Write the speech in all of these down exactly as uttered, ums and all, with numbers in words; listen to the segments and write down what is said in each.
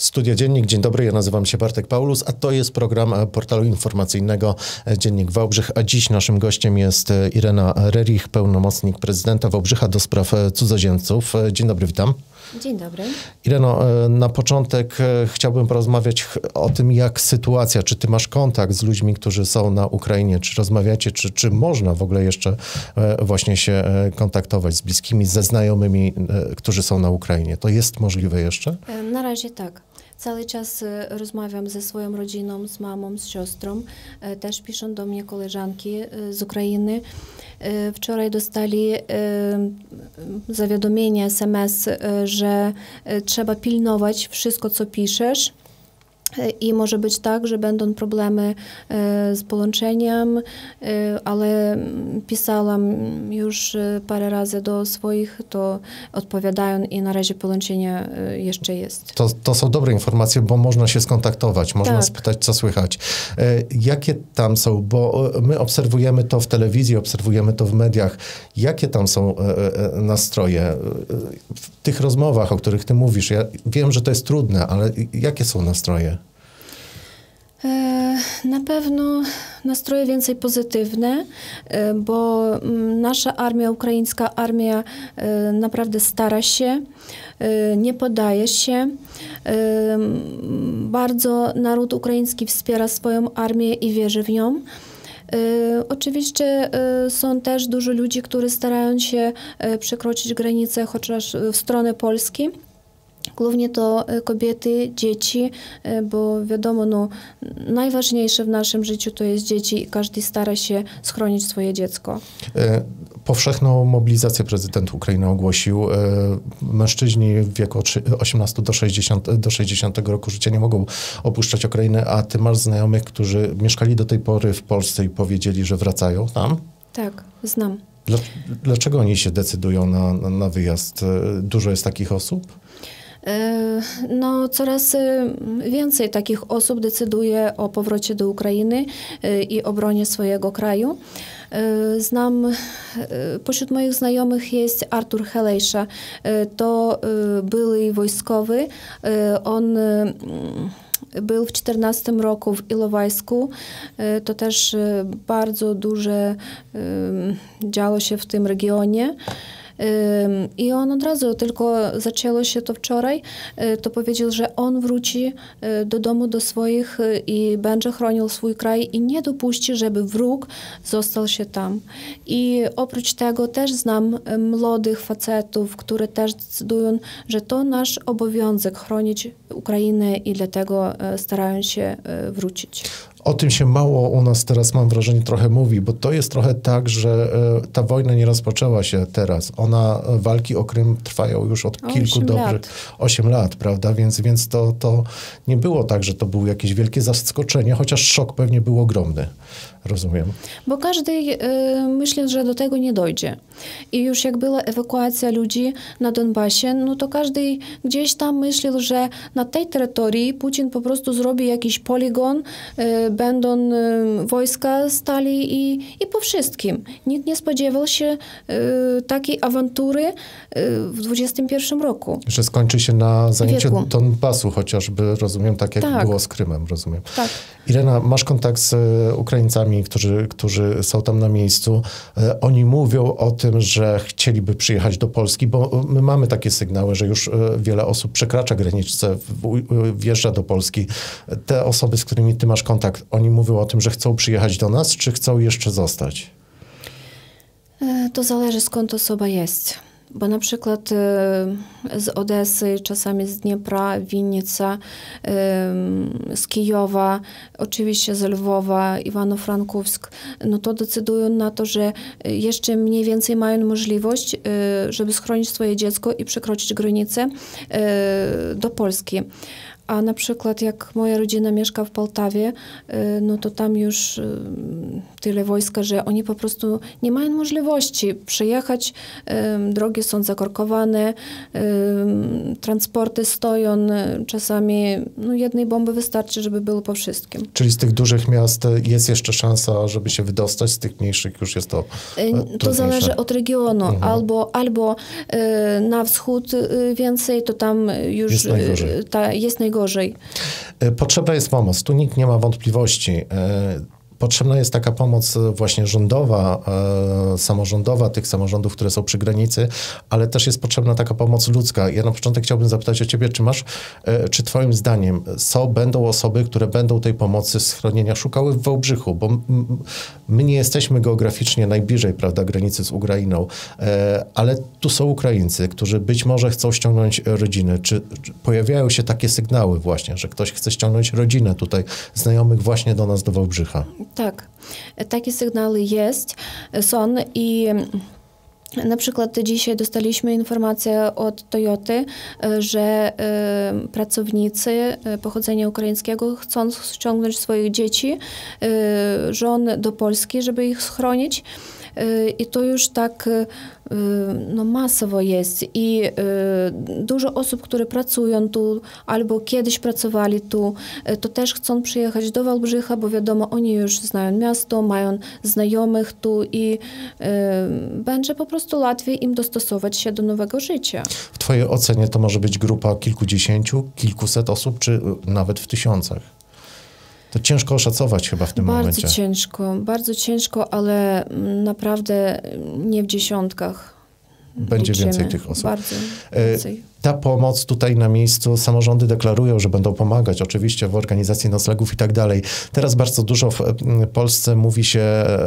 Studia Dziennik. Dzień dobry, ja nazywam się Bartek Paulus, a to jest program portalu informacyjnego Dziennik Wałbrzych, a dziś naszym gościem jest Irena Rerich, pełnomocnik prezydenta Wałbrzycha do spraw cudzoziemców. Dzień dobry, witam. Dzień dobry. Ireno, na początek chciałbym porozmawiać o tym, jak sytuacja, czy ty masz kontakt z ludźmi, którzy są na Ukrainie, czy rozmawiacie, czy, czy można w ogóle jeszcze właśnie się kontaktować z bliskimi, ze znajomymi, którzy są na Ukrainie. To jest możliwe jeszcze? Na razie tak. Cały czas rozmawiam ze swoją rodziną, z mamą, z siostrą. Też piszą do mnie koleżanki z Ukrainy. Wczoraj dostali zawiadomienie, es em es, że trzeba pilnować wszystko, co piszesz. I może być tak, że będą problemy z połączeniem, ale pisałam już parę razy do swoich, to odpowiadają i na razie połączenie jeszcze jest. To, to są dobre informacje, bo można się skontaktować, można tak. spytać, co słychać. Jakie tam są, bo my obserwujemy to w telewizji, obserwujemy to w mediach. Jakie tam są nastroje w tych rozmowach, o których ty mówisz? Ja wiem, że to jest trudne, ale jakie są nastroje? Na pewno nastroje więcej pozytywne, bo nasza armia, ukraińska armia naprawdę stara się, nie podaje się. Bardzo naród ukraiński wspiera swoją armię i wierzy w nią. Oczywiście są też dużo ludzi, którzy starają się przekroczyć granicę chociaż w stronę Polski. Głównie to kobiety, dzieci, bo wiadomo, no, najważniejsze w naszym życiu to jest dzieci i każdy stara się schronić swoje dziecko. Powszechną mobilizację prezydent Ukrainy ogłosił. Mężczyźni w wieku od osiemnastego do sześćdziesiątego roku życia nie mogą opuszczać Ukrainy, a ty masz znajomych, którzy mieszkali do tej pory w Polsce i powiedzieli, że wracają tam? Tak, znam. Dlaczego oni się decydują na, na, na wyjazd? Dużo jest takich osób? No, coraz więcej takich osób decyduje o powrocie do Ukrainy i obronie swojego kraju. Znam, pośród moich znajomych jest Artur Helejsza. To były wojskowy. On był w czternastym roku w Ilowajsku. To też bardzo duże działo się w tym regionie. I on od razu, tylko zaczęło się to wczoraj, to powiedział, że on wróci do domu, do swoich i będzie chronił swój kraj i nie dopuści, żeby wróg został się tam. I oprócz tego też znam młodych facetów, które też decydują, że to nasz obowiązek chronić Ukrainę i dlatego starają się wrócić. O tym się mało u nas teraz, mam wrażenie, trochę mówi, bo to jest trochę tak, że ta wojna nie rozpoczęła się teraz. Ona, walki o Krym trwają już od kilku dobrych, osiem lat, prawda? Więc, więc to, to nie było tak, że to było jakieś wielkie zaskoczenie, chociaż szok pewnie był ogromny. Rozumiem. Bo każdy y, myśli, że do tego nie dojdzie. I już jak była ewakuacja ludzi na Donbasie, no to każdy gdzieś tam myślał, że na tej terytorii Putin po prostu zrobi jakiś poligon, y, będą y, wojska stali i, i po wszystkim. Nikt nie spodziewał się y, takiej awantury y, w dwudziestym pierwszym roku. Że skończy się na zajęciu Donbasu chociażby, rozumiem, tak jak tak. było z Krymem, rozumiem. Tak. Irena, masz kontakt z Ukraińcami, Którzy, którzy są tam na miejscu. E, oni mówią o tym, że chcieliby przyjechać do Polski, bo my mamy takie sygnały, że już e, wiele osób przekracza granicę, w, wjeżdża do Polski. Te osoby, z którymi ty masz kontakt, oni mówią o tym, że chcą przyjechać do nas, czy chcą jeszcze zostać? E, to zależy, skąd osoba jest. Bo na przykład z Odesy, czasami z Dniepra, Winnica, z Kijowa, oczywiście z Lwowa, Iwano-Frankowsk, no to decydują na to, że jeszcze mniej więcej mają możliwość, żeby schronić swoje dziecko i przekroczyć granicę do Polski. A na przykład jak moja rodzina mieszka w Poltawie, no to tam już tyle wojska, że oni po prostu nie mają możliwości przyjechać. Drogi są zakorkowane, transporty stoją. Czasami no jednej bomby wystarczy, żeby było po wszystkim. Czyli z tych dużych miast jest jeszcze szansa, żeby się wydostać, z tych mniejszych już jest to trudniejsze. To zależy od regionu. Mhm. Albo, albo na wschód więcej, to tam już jest najgorzej. Ta, jest najgorzej. najgorzej. Potrzebna jest pomoc, tu nikt nie ma wątpliwości. Potrzebna jest taka pomoc właśnie rządowa, e, samorządowa, tych samorządów, które są przy granicy, ale też jest potrzebna taka pomoc ludzka. Ja na początek chciałbym zapytać o ciebie, czy masz, e, czy twoim zdaniem są, będą osoby, które będą tej pomocy, schronienia szukały w Wałbrzychu, bo m, my nie jesteśmy geograficznie najbliżej, prawda, granicy z Ukrainą, e, ale tu są Ukraińcy, którzy być może chcą ściągnąć rodziny. Czy, czy pojawiają się takie sygnały właśnie, że ktoś chce ściągnąć rodzinę tutaj, znajomych właśnie do nas, do Wałbrzycha? Tak, takie sygnały jest, są i na przykład dzisiaj dostaliśmy informację od Toyoty, że y, pracownicy pochodzenia ukraińskiego chcą ściągnąć swoich dzieci, y, żon do Polski, żeby ich schronić. I to już tak no, masowo jest i y, dużo osób, które pracują tu albo kiedyś pracowali tu, to też chcą przyjechać do Wałbrzycha, bo wiadomo, oni już znają miasto, mają znajomych tu i y, będzie po prostu łatwiej im dostosować się do nowego życia. W twojej ocenie to może być grupa kilkudziesięciu, kilkuset osób, czy nawet w tysiącach? To ciężko oszacować chyba w tym bardzo momencie. Bardzo ciężko, bardzo ciężko, ale naprawdę nie w dziesiątkach. Będzie liczymy. więcej tych osób. Bardzo więcej. Ta pomoc tutaj na miejscu, samorządy deklarują, że będą pomagać, oczywiście w organizacji noclegów i tak dalej. Teraz bardzo dużo w Polsce mówi się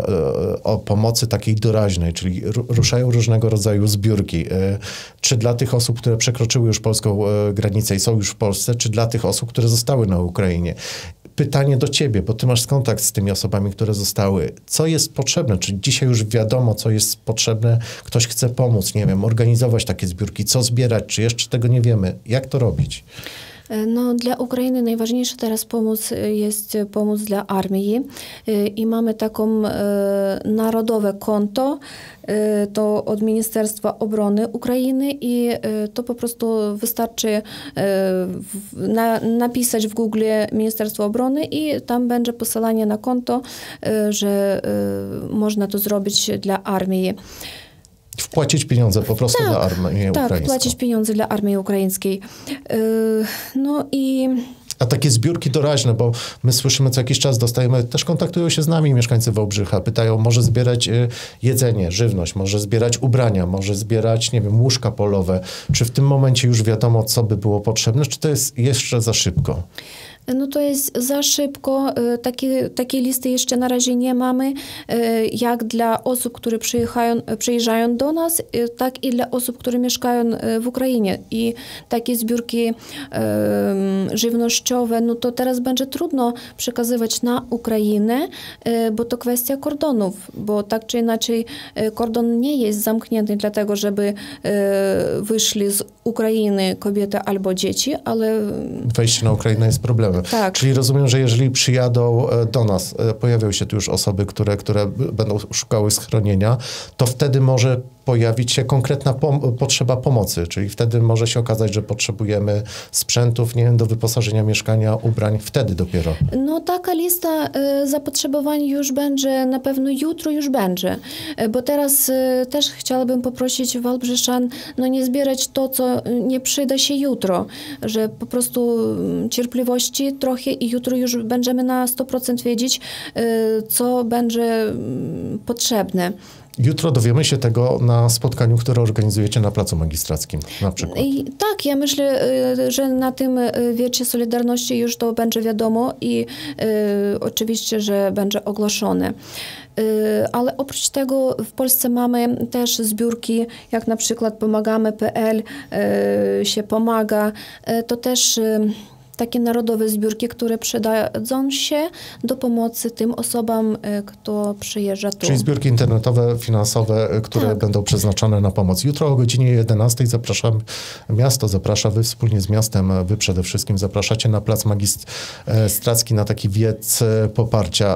o pomocy takiej doraźnej, czyli ruszają różnego rodzaju zbiórki. Czy dla tych osób, które przekroczyły już polską granicę i są już w Polsce, czy dla tych osób, które zostały na Ukrainie? Pytanie do ciebie, bo ty masz kontakt z tymi osobami, które zostały. Co jest potrzebne? Czy dzisiaj już wiadomo, co jest potrzebne? Ktoś chce pomóc, nie wiem, organizować takie zbiórki, co zbierać, czy jeszcze tego nie wiemy? Jak to robić? No, dla Ukrainy najważniejsza teraz pomoc jest pomoc dla armii i mamy taką e, narodowe konto, e, to od Ministerstwa Obrony Ukrainy i e, to po prostu wystarczy e, w, na, napisać w Google Ministerstwo Obrony i tam będzie posłanie na konto, e, że e, można to zrobić dla armii. Wpłacić pieniądze po prostu tak, dla armii ukraińskiej. Tak, płacić pieniądze dla armii ukraińskiej. No i... A takie zbiórki doraźne, bo my słyszymy co jakiś czas, dostajemy, też kontaktują się z nami mieszkańcy Wałbrzycha, pytają, może zbierać jedzenie, żywność, może zbierać ubrania, może zbierać, nie wiem, łóżka polowe. Czy w tym momencie już wiadomo, co by było potrzebne, czy to jest jeszcze za szybko? No to jest za szybko. Takie, takiej listy jeszcze na razie nie mamy, jak dla osób, które przyjechają, przyjeżdżają do nas, tak i dla osób, które mieszkają w Ukrainie. I takie zbiórki um, żywnościowe, no to teraz będzie trudno przekazywać na Ukrainę, bo to kwestia kordonów, bo tak czy inaczej kordon nie jest zamknięty dlatego, żeby wyszli z Ukrainy kobiety albo dzieci, ale... Wejście na Ukrainę jest problemem. Tak. Czyli rozumiem, że jeżeli przyjadą do nas, pojawią się tu już osoby, które, które będą szukały schronienia, to wtedy może pojawić się konkretna pom- potrzeba pomocy, czyli wtedy może się okazać, że potrzebujemy sprzętów, nie wiem, do wyposażenia mieszkania, ubrań, wtedy dopiero. No taka lista y, zapotrzebowań już będzie, na pewno jutro już będzie, y, bo teraz y, też chciałabym poprosić Wałbrzyszan, no nie zbierać to, co nie przyda się jutro, że po prostu y, cierpliwości trochę i jutro już będziemy na sto procent wiedzieć, y, co będzie y, potrzebne. Jutro dowiemy się tego na spotkaniu, które organizujecie na Placu Magistrackim na przykład. I tak, ja myślę, że na tym Wieczu Solidarności już to będzie wiadomo i y, oczywiście, że będzie ogłoszone. Y, ale oprócz tego w Polsce mamy też zbiórki, jak na przykład pomagamy kropka pe el y, się pomaga. Y, to też... Y, takie narodowe zbiórki, które przydadzą się do pomocy tym osobom, kto przyjeżdża tu. Czyli zbiórki internetowe, finansowe, które tak. będą przeznaczone na pomoc. Jutro o godzinie jedenastej zapraszam, miasto zaprasza, wy wspólnie z miastem, wy przede wszystkim zapraszacie na Plac Magistracki na taki wiec poparcia.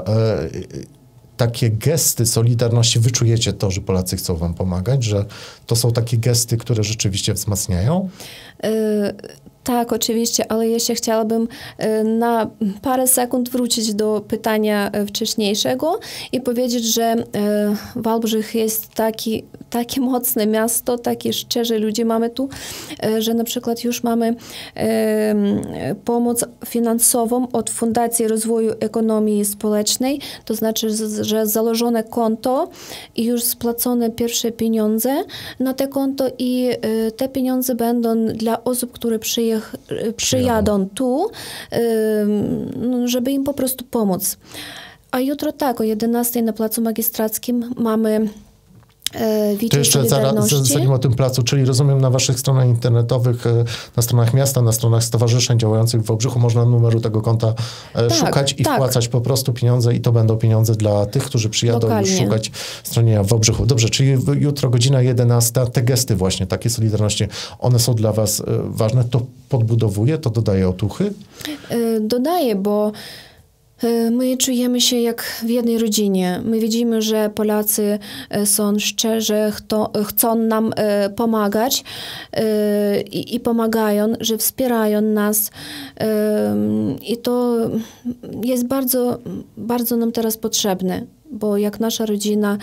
Takie gesty solidarności, wyczujecie to, że Polacy chcą wam pomagać, że to są takie gesty, które rzeczywiście wzmacniają? Y- Tak, oczywiście, ale jeszcze chciałabym na parę sekund wrócić do pytania wcześniejszego i powiedzieć, że Wałbrzych jest taki, takie mocne miasto, takie szczerze ludzie mamy tu, że na przykład już mamy pomoc finansową od Fundacji Rozwoju Ekonomii Społecznej, to znaczy, że założone konto i już spłacone pierwsze pieniądze na te konto i te pieniądze będą dla osób, które przyjechą przyjadą tu, żeby im po prostu pomóc. A jutro tak, o jedenastej na Placu Magistrackim mamy Wieczór to jeszcze zaraz, zanim o tym placu, czyli rozumiem na waszych stronach internetowych, na stronach miasta, na stronach stowarzyszeń działających w Wałbrzychu można numeru tego konta tak, szukać i tak. wpłacać po prostu pieniądze i to będą pieniądze dla tych, którzy przyjadą Lokalnie. już szukać stronienia w Wałbrzychu. Dobrze, czyli jutro godzina jedenasta, te gesty właśnie, takie solidarności, one są dla was ważne? To podbudowuje, to dodaje otuchy? Dodaje, bo my czujemy się jak w jednej rodzinie. My widzimy, że Polacy są szczerzy, chcą nam pomagać i, i pomagają, że wspierają nas. I to jest bardzo, bardzo nam teraz potrzebne, bo jak nasza rodzina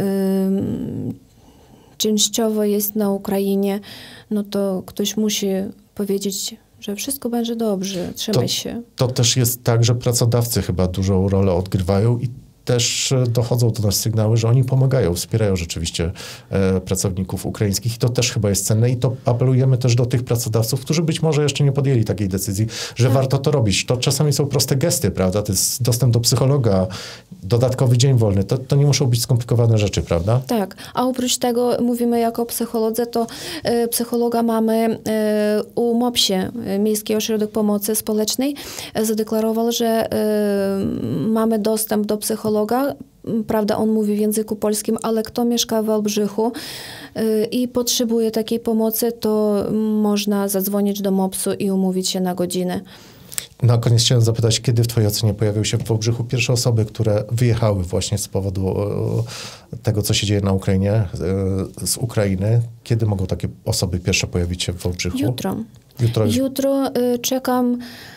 częściowo jest na Ukrainie, no to ktoś musi powiedzieć, że wszystko będzie dobrze, trzymaj to, się. To też jest tak, że pracodawcy chyba dużą rolę odgrywają i też dochodzą do nas sygnały, że oni pomagają, wspierają rzeczywiście e, pracowników ukraińskich i to też chyba jest cenne i to apelujemy też do tych pracodawców, którzy być może jeszcze nie podjęli takiej decyzji, że tak. warto to robić. To czasami są proste gesty, prawda? To jest dostęp do psychologa, dodatkowy dzień wolny. To, to nie muszą być skomplikowane rzeczy, prawda? Tak, a oprócz tego mówimy jako psycholodzy, to e, psychologa mamy e, u MOPS-ie, Miejski Ośrodek Pomocy Społecznej, e, zadeklarował, że e, mamy dostęp do psychologa. Prawda, on mówi w języku polskim, ale kto mieszka w Wałbrzychu y, i potrzebuje takiej pomocy, to można zadzwonić do MOPS-u i umówić się na godzinę. Na koniec chciałem zapytać, kiedy w twojej ocenie pojawiły się w Wałbrzychu pierwsze osoby, które wyjechały właśnie z powodu y, tego, co się dzieje na Ukrainie, y, z Ukrainy? Kiedy mogą takie osoby pierwsze pojawić się w Wałbrzychu? Jutro. Jutro, Jutro y, czekam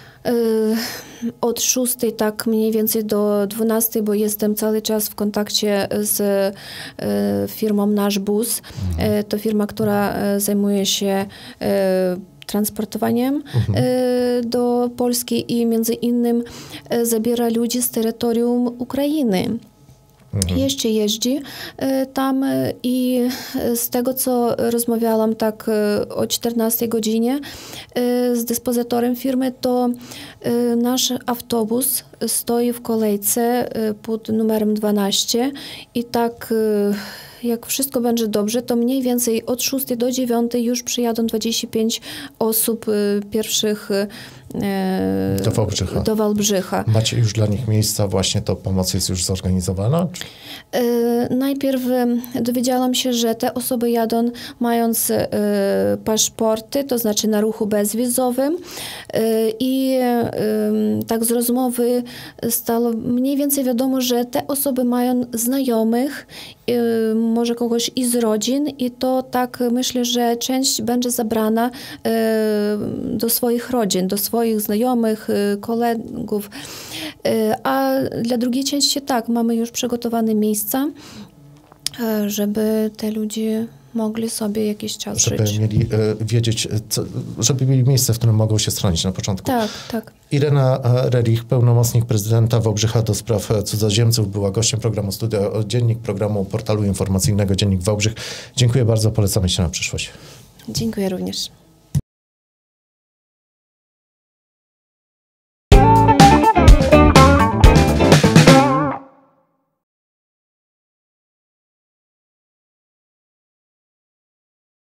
od szóstej tak mniej więcej do dwunastej, bo jestem cały czas w kontakcie z firmą Nasz Bus. Mhm. To firma, która zajmuje się transportowaniem mhm. do Polski i między innym zabiera ludzi z terytorium Ukrainy. Mhm. Jeszcze jeździ tam i z tego, co rozmawiałam tak o czternastej godzinie z dyspozytorem firmy, to nasz autobus stoi w kolejce pod numerem dwanaście i tak jak wszystko będzie dobrze, to mniej więcej od szóstej do dziewiątej już przyjadą dwadzieścia pięć osób pierwszych do Wałbrzycha. do Wałbrzycha. Macie już dla nich miejsca, właśnie to pomoc jest już zorganizowana? Najpierw dowiedziałam się, że te osoby jadą mając paszporty, to znaczy na ruchu bezwizowym i tak z rozmowy stało mniej więcej wiadomo, że te osoby mają znajomych, może kogoś i z rodzin i to tak myślę, że część będzie zabrana do swoich rodzin, do swoich znajomych, kolegów, a dla drugiej części tak, mamy już przygotowane miejsca, żeby te ludzie mogli sobie jakiś czas żeby żyć. mieli e, wiedzieć, co, żeby mieli miejsce, w którym mogą się schronić na początku. Tak, tak. Irena Relich, pełnomocnik prezydenta Wałbrzycha do spraw cudzoziemców, była gościem programu Studio Dziennik, programu portalu informacyjnego Dziennik Wałbrzych. Dziękuję bardzo, polecamy się na przyszłość. Dziękuję również.